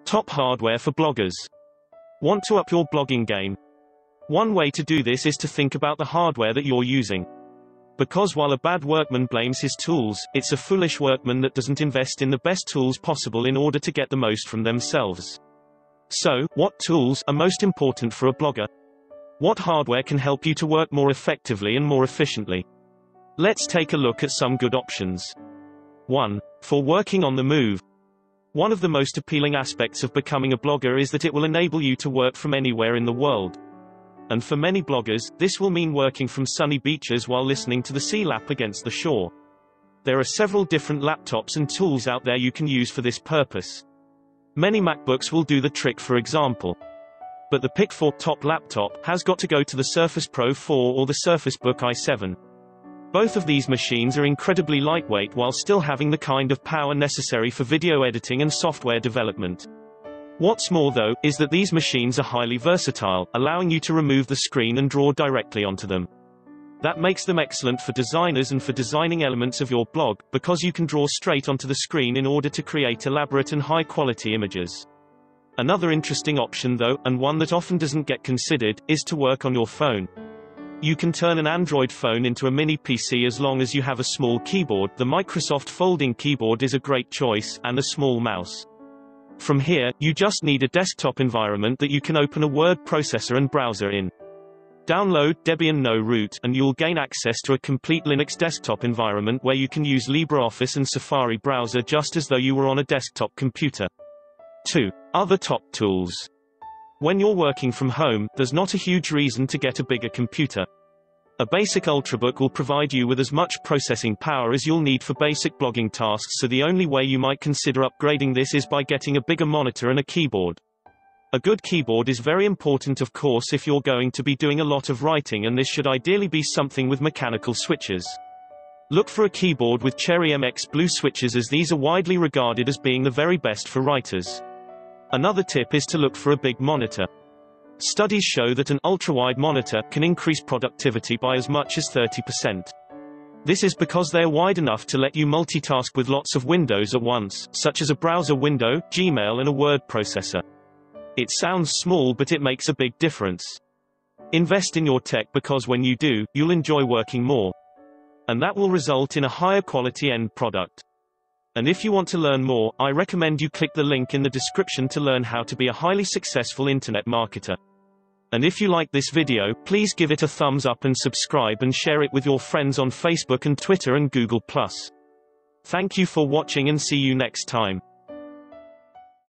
Top hardware for bloggers. Want to up your blogging game? One way to do this is to think about the hardware that you're using. Because while a bad workman blames his tools, it's a foolish workman that doesn't invest in the best tools possible in order to get the most from themselves. So, what tools are most important for a blogger? What hardware can help you to work more effectively and more efficiently? Let's take a look at some good options. 1. For working on the move. One of the most appealing aspects of becoming a blogger is that it will enable you to work from anywhere in the world. And for many bloggers, this will mean working from sunny beaches while listening to the sea lap against the shore. There are several different laptops and tools out there you can use for this purpose. Many MacBooks will do the trick, for example. But the pick for top laptop has got to go to the Surface Pro 4 or the Surface Book i7. Both of these machines are incredibly lightweight while still having the kind of power necessary for video editing and software development. What's more though, is that these machines are highly versatile, allowing you to remove the screen and draw directly onto them. That makes them excellent for designers and for designing elements of your blog, because you can draw straight onto the screen in order to create elaborate and high-quality images. Another interesting option though, and one that often doesn't get considered, is to work on your phone. You can turn an Android phone into a mini PC as long as you have a small keyboard. The Microsoft folding keyboard is a great choice, and a small mouse. From here, you just need a desktop environment that you can open a word processor and browser in. Download Debian No Root, and you'll gain access to a complete Linux desktop environment where you can use LibreOffice and Safari browser just as though you were on a desktop computer. 2. Other top tools. When you're working from home, there's not a huge reason to get a bigger computer. A basic Ultrabook will provide you with as much processing power as you'll need for basic blogging tasks, so the only way you might consider upgrading this is by getting a bigger monitor and a keyboard. A good keyboard is very important, of course, if you're going to be doing a lot of writing, and this should ideally be something with mechanical switches. Look for a keyboard with Cherry MX Blue switches, as these are widely regarded as being the very best for writers. Another tip is to look for a big monitor. Studies show that an ultra-wide monitor can increase productivity by as much as 30%. This is because they are wide enough to let you multitask with lots of windows at once, such as a browser window, Gmail and a word processor. It sounds small, but it makes a big difference. Invest in your tech, because when you do, you'll enjoy working more. And that will result in a higher quality end product. And if you want to learn more, I recommend you click the link in the description to learn how to be a highly successful internet marketer. And if you like this video, please give it a thumbs up and subscribe, and share it with your friends on Facebook and Twitter and Google+. Thank you for watching, and see you next time.